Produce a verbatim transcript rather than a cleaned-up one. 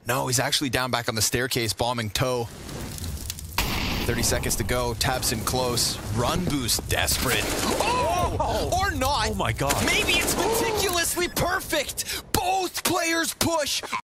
No, he's actually down back on the staircase, bombing toe. thirty seconds to go. tabseN close. Run boost desperate. Oh! oh! Or not. Oh my god. Maybe it's meticulously perfect. Both players push.